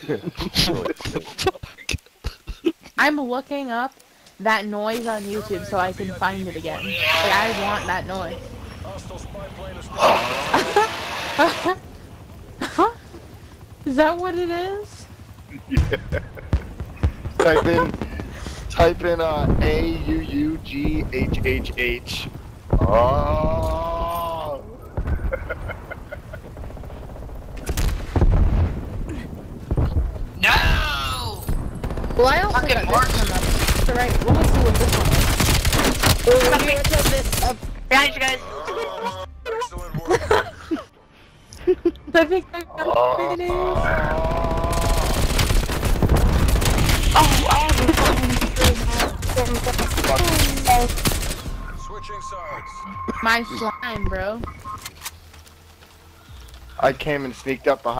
I'm looking up that noise on YouTube so I can find it again. Like, I want that noise. Is that what it is? Yeah. Type in AUUGHHH. Oh. No! Well, I also Fucking got this one up. So, right, let me see what this one is. Guys, you guys. Excellent work. I think I got it. Switching sides. My slime, bro. I came and sneaked up behind.